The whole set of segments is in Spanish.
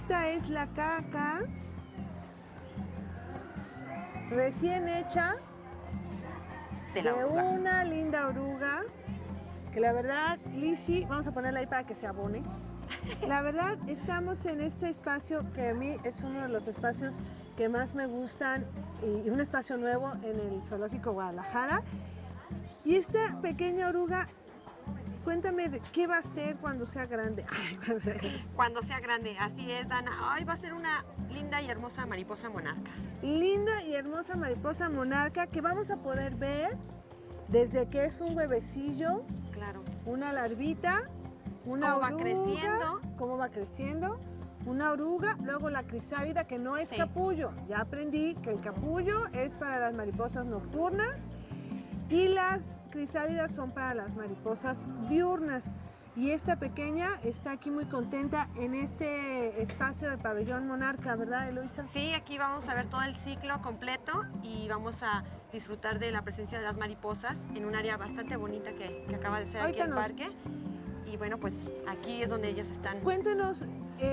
Esta es la caca recién hecha de una linda oruga, que la verdad, Lizzy, vamos a ponerla ahí para que se abone. La verdad, estamos en este espacio que a mí es uno de los espacios que más me gustan y un espacio nuevo en el Zoológico Guadalajara. Y esta pequeña oruga, cuéntame qué va a ser cuando sea grande. Ay, cuando sea grande, así es, Dana. Ay, va a ser una linda y hermosa mariposa monarca. Linda y hermosa mariposa monarca que vamos a poder ver desde que es un huevecillo, claro, una larvita, una oruga, cómo va creciendo, una oruga, luego la crisálida, que no es capullo. Ya aprendí que el capullo es para las mariposas nocturnas y las crisálidas son para las mariposas diurnas. Y esta pequeña está aquí muy contenta en este espacio del pabellón monarca, ¿verdad, Eloisa? Sí, aquí vamos a ver todo el ciclo completo y vamos a disfrutar de la presencia de las mariposas en un área bastante bonita que acaba de ser aquí el parque. Y bueno, pues aquí es donde ellas están. Cuéntenos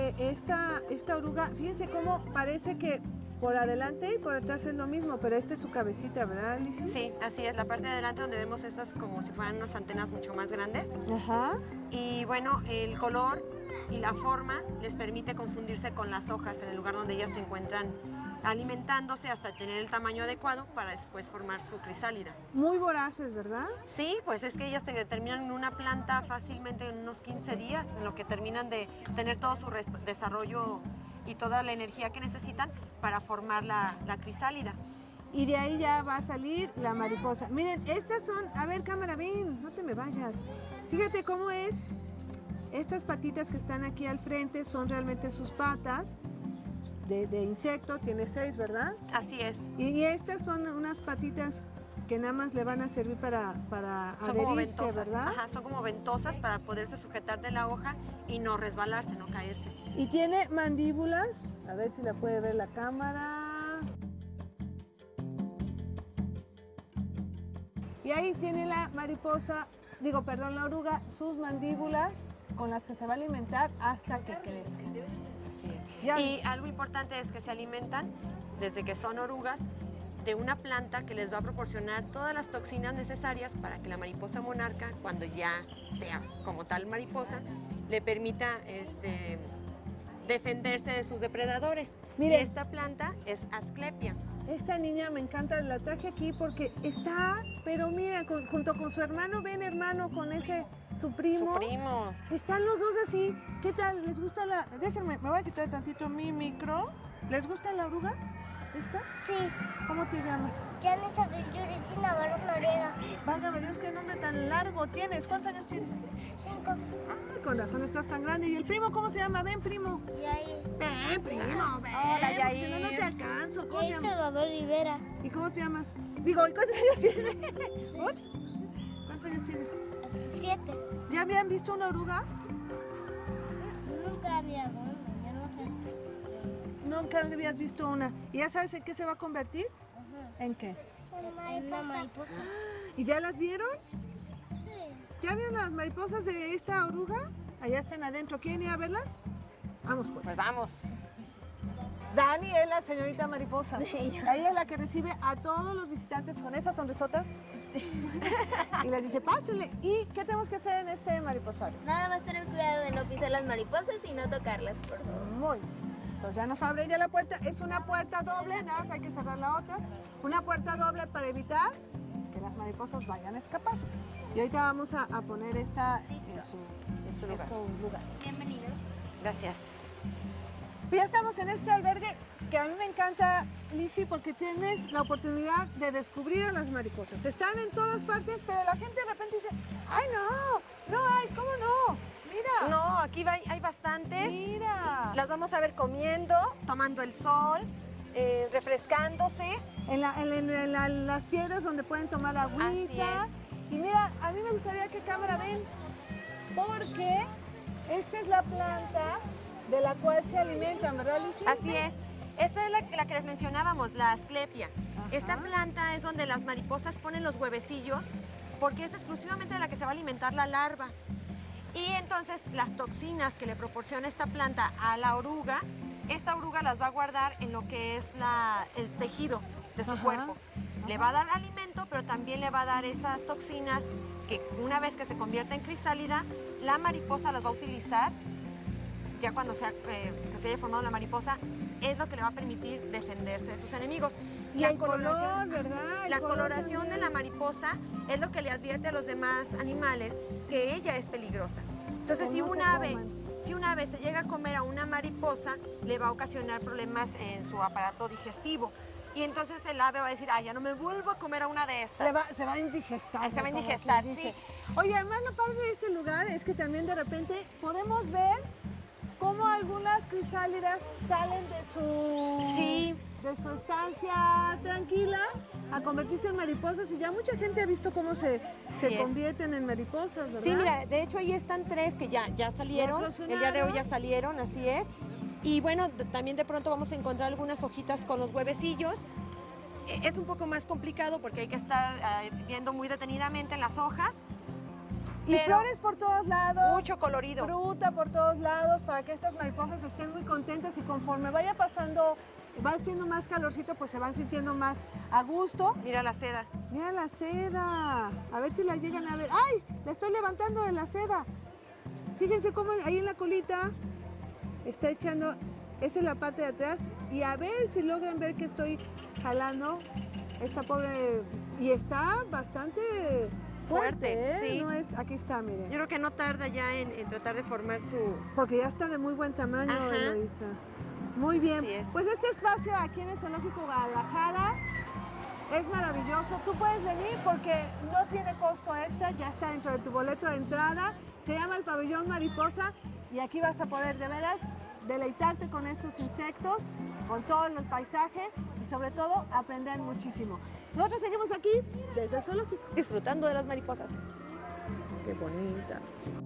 esta oruga, fíjense cómo parece que por adelante y por atrás es lo mismo, pero esta es su cabecita, ¿verdad, Lizzy? Sí, así es, la parte de adelante donde vemos estas como si fueran unas antenas mucho más grandes. Ajá. Y bueno, el color y la forma les permite confundirse con las hojas en el lugar donde ellas se encuentran alimentándose hasta tener el tamaño adecuado para después formar su crisálida. Muy voraces, ¿verdad? Sí, pues es que ellas se terminan en una planta fácilmente en unos 15 días, en lo que terminan de tener todo su desarrollo y toda la energía que necesitan para formar la crisálida. Y de ahí ya va a salir la mariposa. Miren, estas son, a ver cámara, ven, no te me vayas. Fíjate cómo es, estas patitas que están aquí al frente son realmente sus patas de insecto, tiene 6, ¿verdad? Así es. Y estas son unas patitas que nada más le van a servir para adherirse, ¿verdad? Ajá, son como ventosas para poderse sujetar de la hoja y no resbalarse, no caerse. Y tiene mandíbulas, a ver si la puede ver la cámara. Y ahí tiene la mariposa, la oruga, sus mandíbulas con las que se va a alimentar hasta que crezca. Así es. Y algo importante es que se alimentan desde que son orugas de una planta que les va a proporcionar todas las toxinas necesarias para que la mariposa monarca, cuando ya sea como tal mariposa, le permita defenderse de sus depredadores. Miren, y esta planta es Asclepia. Esta niña me encanta, la traje aquí porque está, pero mira, junto con su hermano, ven hermano, con su primo. Su primo. Están los dos así. ¿Qué tal? ¿Les gusta Déjenme, me voy a quitar tantito mi micro. ¿Les gusta la oruga? ¿Esta? Sí. ¿Cómo te llamas? Janice Abril Yuritzin Navarro Noriega. Válgame Dios, qué nombre tan largo tienes. ¿Cuántos años tienes? 5. Ay, con razón estás tan grande. ¿Y el primo cómo se llama? Ven, primo. Yair. Ven, primo, ven. Hola, Yair. Si no, no te alcanzo. ¿Cómo te Yair llamas? Salvador Rivera. ¿Y cómo te llamas? Digo, ¿y cuántos años tienes? Sí. Ups. ¿Cuántos años tienes? 7. ¿Ya habían visto una oruga? Nunca había uno, yo no sé. Nunca habías visto una. ¿Y ya sabes en qué se va a convertir? Ajá. ¿En qué? Una mariposa. ¿Y ya las vieron? Sí. ¿Ya vieron las mariposas de esta oruga? Allá están adentro. ¿Quieren ir a verlas? Vamos pues. Pues vamos. Dani es la señorita mariposa. Ella es la que recibe a todos los visitantes con esa sonrisota. Y les dice, pásenle. ¿Y qué tenemos que hacer en este mariposario? Nada más tener cuidado de no pisar las mariposas y no tocarlas, por favor. Muy bien. Entonces ya nos abre ya la puerta. Es una puerta doble, nada más hay que cerrar la otra. Una puerta doble para evitar que las mariposas vayan a escapar. Y ahorita vamos a poner esta en su lugar. Bienvenidos. Gracias. Ya estamos en este albergue que a mí me encanta, Lizzy, porque tienes la oportunidad de descubrir a las mariposas. Están en todas partes, pero la gente de repente dice, ¡ay, no! ¡No hay! ¿Cómo no? ¡Mira! No, aquí hay bastantes. ¡Mira! Las vamos a ver comiendo, tomando el sol, refrescándose. En las piedras donde pueden tomar agüita. Así Y mira, a mí me gustaría que cámara ven, porque esta es la planta de la cual se alimentan, ¿verdad, Lizzy? Así es. Esta es la que les mencionábamos, la Asclepia. Ajá. Esta planta es donde las mariposas ponen los huevecillos porque es exclusivamente de la que se va a alimentar la larva. Y entonces las toxinas que le proporciona esta planta a la oruga, esta oruga las va a guardar en lo que es el tejido de su cuerpo. Le va a dar alimento, pero también le va a dar esas toxinas que una vez que se convierte en crisálida, la mariposa las va a utilizar, ya cuando que se haya formado la mariposa, es lo que le va a permitir defenderse de sus enemigos. Y el color, ¿verdad? La coloración de la mariposa es lo que le advierte a los demás animales que ella es peligrosa. Entonces, si un ave se llega a comer a una mariposa, le va a ocasionar problemas en su aparato digestivo. Y entonces el ave va a decir, ya no me vuelvo a comer a una de estas. Se va a indigestar. Se va a indigestar, sí. Oye, además lo padre de este lugar es que también de repente podemos ver cómo algunas crisálidas salen de su estancia tranquila a convertirse en mariposas, y ya mucha gente ha visto cómo se convierten en mariposas, ¿verdad? Sí, mira, de hecho ahí están 3 que ya salieron, el día de hoy ya salieron, así es. Y bueno, también de pronto vamos a encontrar algunas hojitas con los huevecillos. Es un poco más complicado porque hay que estar viendo muy detenidamente en las hojas. Y flores por todos lados. Mucho colorido. Fruta por todos lados para que estas mariposas estén muy contentas, y conforme vaya pasando, va haciendo más calorcito, pues se van sintiendo más a gusto. Mira la seda. Mira la seda. A ver si la llegan a ver. ¡Ay! La estoy levantando de la seda. Fíjense cómo ahí en la colita está echando, esa es la parte de atrás, y a ver si logran ver que estoy jalando esta pobre, y está bastante fuerte, ¿eh? Sí. No es, aquí está, miren. Yo creo que no tarda ya en tratar de formar su... Porque ya está de muy buen tamaño, Eloisa. Muy bien. Sí es. Pues este espacio aquí en el Zoológico Guadalajara es maravilloso. Tú puedes venir porque no tiene costo extra, ya está dentro de tu boleto de entrada. Se llama el Pabellón Mariposa, y aquí vas a poder de veras deleitarte con estos insectos, con todo el paisaje, y sobre todo aprender muchísimo. Nosotros seguimos aquí desde el zoológico, disfrutando de las mariposas. Qué bonita.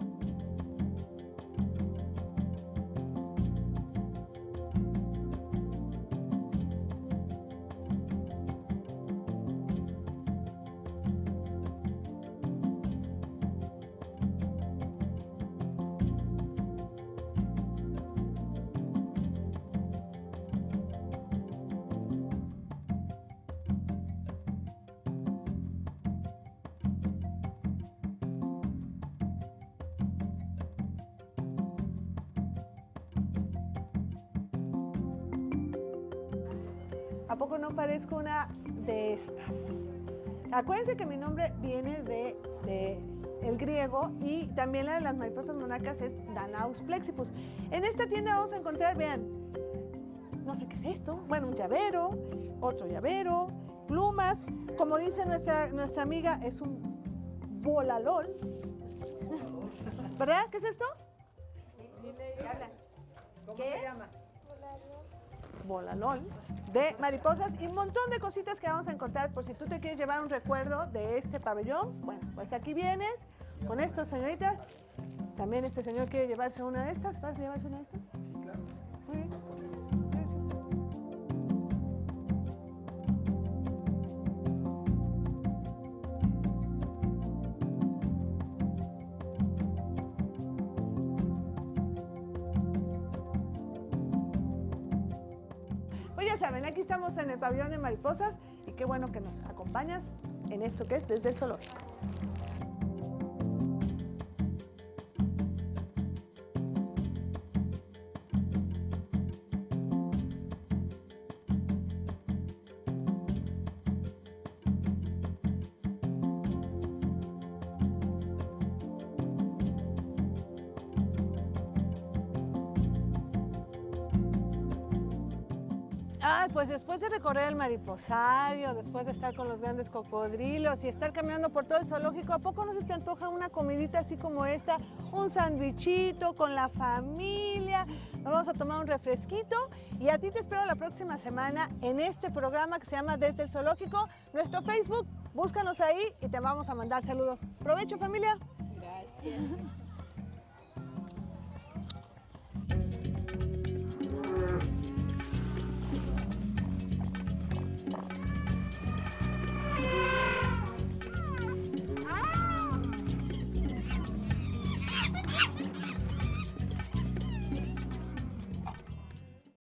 ¿A poco no parezco una de estas? Acuérdense que mi nombre viene de el griego, y también la de las mariposas monarcas es Danaus plexippus. En esta tienda vamos a encontrar, vean, no sé qué es esto, bueno, un llavero, otro llavero, plumas, como dice nuestra amiga, es un bolalol. ¿Verdad? ¿Qué es esto? ¿Cómo se llama? Bolalol de mariposas, y un montón de cositas que vamos a encontrar por si tú te quieres llevar un recuerdo de este pabellón. Bueno, pues aquí vienes con esto, señorita. También este señor quiere llevarse una de estas. ¿Vas a llevarse una de estas? Sí, claro. Muy bien. Gracias. Pues ya saben, aquí estamos en el pabellón de mariposas, y qué bueno que nos acompañas en esto que es Desde el Zoológico. Pues después de recorrer el mariposario, después de estar con los grandes cocodrilos y estar caminando por todo el zoológico, ¿a poco no se te antoja una comidita así como esta? Un sandwichito con la familia, nos vamos a tomar un refresquito, y a ti te espero la próxima semana en este programa que se llama Desde el Zoológico. Nuestro Facebook, búscanos ahí y te vamos a mandar saludos. ¡Provecho, familia! Gracias.